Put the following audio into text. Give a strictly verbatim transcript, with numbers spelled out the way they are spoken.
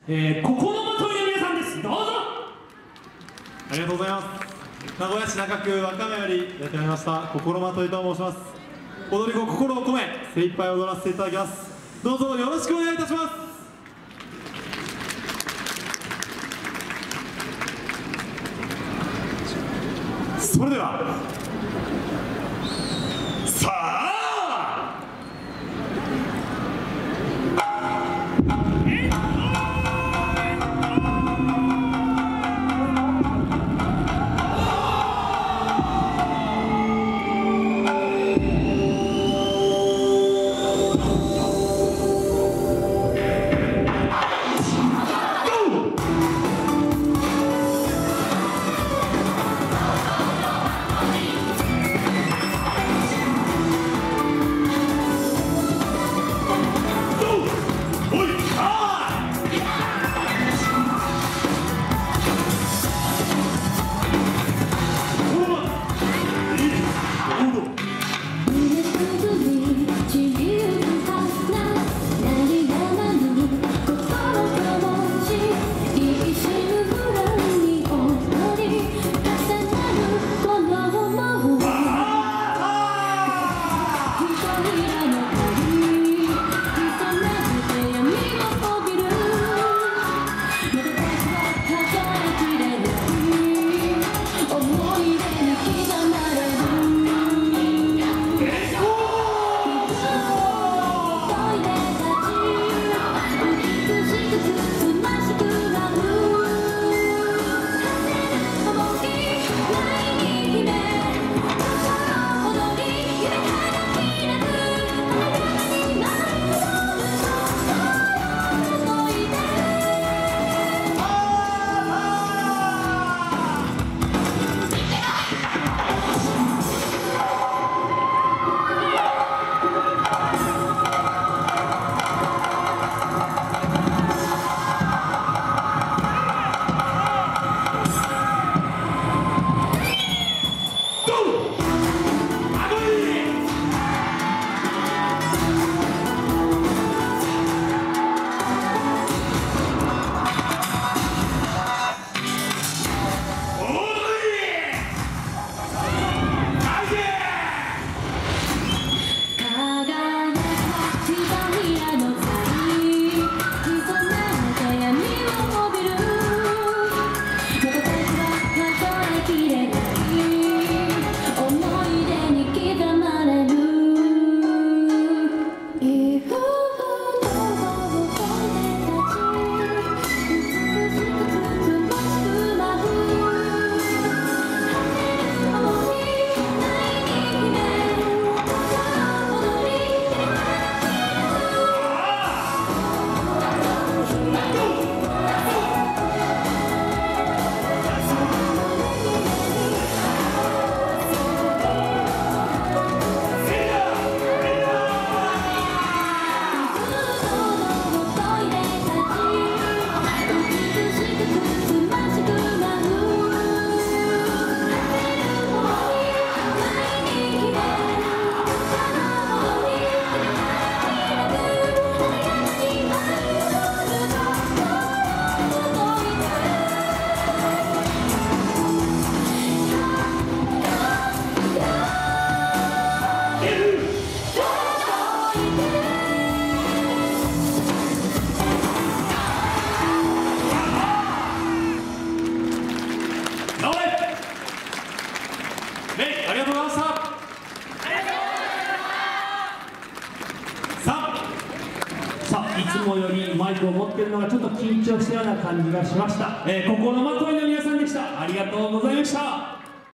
えー、ここのまといの皆さんです。どうぞ。 ありがとうございます。名古屋市中区若宮よりやってまいりました心まといと申します。踊り子心を込め精一杯踊らせていただきます。どうぞよろしくお願いいたします。それではさあありがとうございました。 さあ、いつもよりマイクを持っているのがちょっと緊張したような感じがしました。えー、心まといの皆さんでした。ありがとうございました。